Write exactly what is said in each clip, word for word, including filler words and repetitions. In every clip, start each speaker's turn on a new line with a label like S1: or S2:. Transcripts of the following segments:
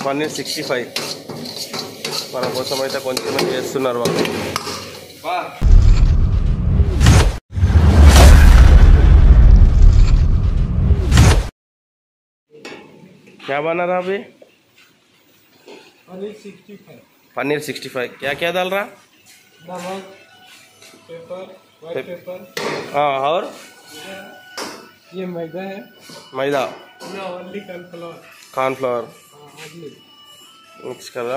S1: Paneer sixty five మన కోసం అయితే కొంచెం చేస్తున్నారు వాళ్ళు. क्या बना रहा अभी?
S2: Paneer sixty five.
S1: Paneer sixty five क्या क्या डाल रहा?
S2: नमक, पेपर, व्हाइट पेपर.
S1: हाँ और
S2: ये मैदा है.
S1: मैदा.
S2: ना only cornflour.
S1: Cornflour
S2: only
S1: mix కదా.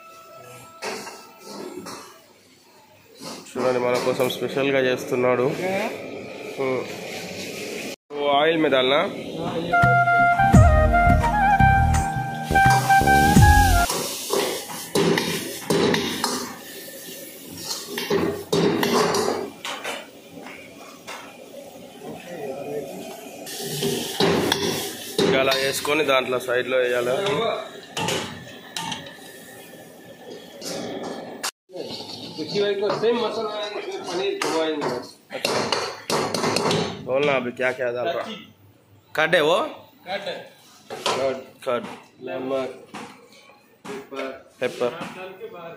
S1: చూడండి మన కోసం స్పెషల్గా చేస్తున్నాడు. ఆయిల్ మీద डालना. అలా వేసుకొని దాంట్లో సైడ్లో వేయాలి. बोलना अभी क्या क्या डाल रहा? कट है वो?
S2: कट है.
S1: कट कट
S2: नमक, पेपर,
S1: पेपर.
S2: डाल के बाद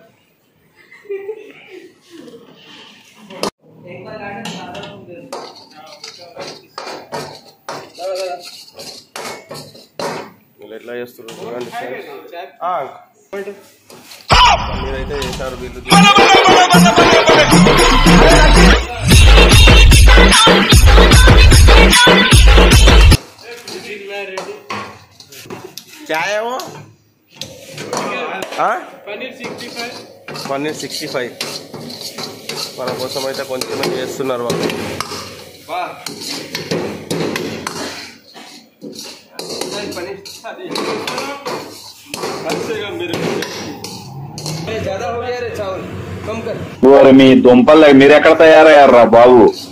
S2: एक बार गार्डन ज्यादा हो गया.
S1: ఎట్లా చేస్తున్నారు చూడండి ఫ్రెండ్స్. మీరైతే చేశారు వీళ్ళు. क्या है वो?
S2: Paneer sixty five.
S1: Paneer sixty five మన కోసం అయితే కొంచెం చేస్తున్నారు వాళ్ళు.
S2: ज्यादा हो गया रे चावल, कम कर.
S3: మీ దుంపలు మీరు ఎక్కడ తయారయ్యారా బాబు?